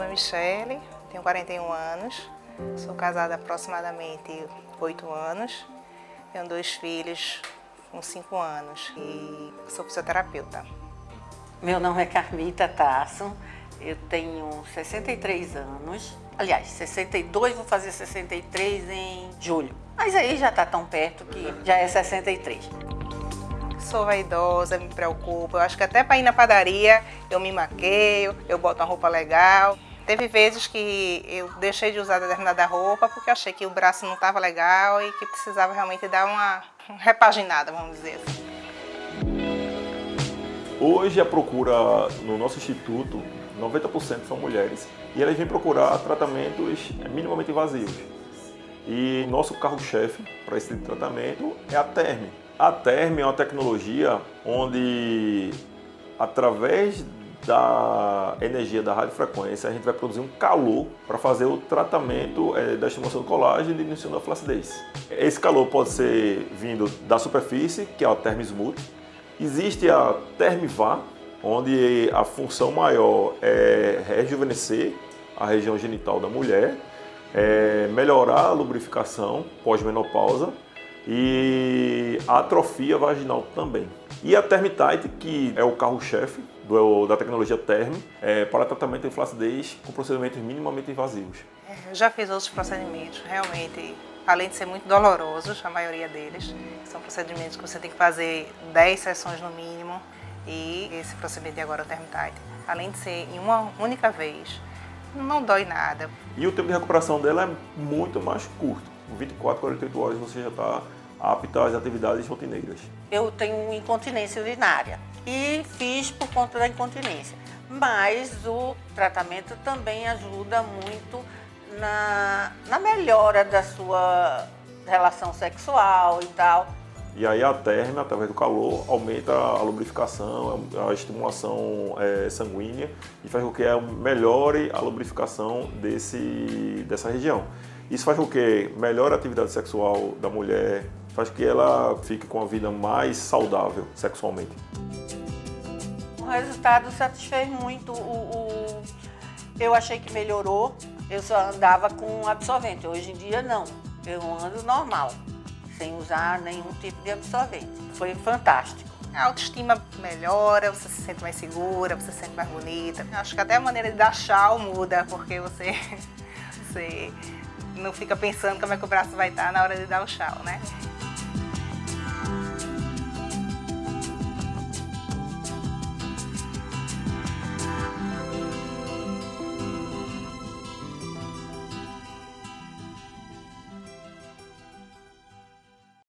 é Michele, tenho 41 anos, sou casada há aproximadamente 8 anos, tenho 2 filhos com 5 anos e sou fisioterapeuta. Meu nome é Carmita Tasso, eu tenho 63 anos, aliás, 62, vou fazer 63 em julho, mas aí já está tão perto que já é 63. Sou vaidosa, me preocupo, eu acho que até para ir na padaria eu me maqueio, eu boto uma roupa legal. Teve vezes que eu deixei de usar determinada roupa porque achei que o braço não estava legal e que precisava realmente dar uma repaginada, vamos dizer assim. Hoje a procura no nosso instituto, 90% são mulheres e elas vêm procurar tratamentos minimamente invasivos. E nosso carro-chefe para esse tipo de tratamento é a Therme. A Therme é uma tecnologia onde, através da energia da radiofrequência, a gente vai produzir um calor para fazer o tratamento da estimulação do colágeno e diminuição da flacidez. Esse calor pode ser vindo da superfície, que é a Therme Smooth. Existe a Therme VA, onde a função maior é rejuvenescer a região genital da mulher, melhorar a lubrificação pós-menopausa e a atrofia vaginal também. E a Therme Tight, que é o carro-chefe da tecnologia Therme, para tratamento de flacidez com procedimentos minimamente invasivos. Eu já fiz outros procedimentos, realmente, além de ser muito dolorosos, a maioria deles, são procedimentos que você tem que fazer 10 sessões no mínimo, e esse procedimento de agora, o Therme Tight, além de ser em uma única vez, não dói nada. E o tempo de recuperação dela é muito mais curto, 24, 48 horas você já está apta às atividades rotineiras. Eu tenho incontinência urinária e fiz por conta da incontinência, mas o tratamento também ajuda muito na melhora da sua relação sexual e tal. E aí a Therme, através do calor, aumenta a lubrificação, a estimulação sanguínea e faz com que melhore a lubrificação dessa região. Isso faz com que melhore a atividade sexual da mulher, faz com que ela fique com a vida mais saudável sexualmente. O resultado satisfez muito. Eu achei que melhorou, eu só andava com absorvente, hoje em dia não, eu ando normal, sem usar nenhum tipo de absorvente. Foi fantástico. A autoestima melhora, você se sente mais segura, você se sente mais bonita. Acho que até a maneira de dar tchau muda, porque você não fica pensando como é que o braço vai estar na hora de dar o tchau, né?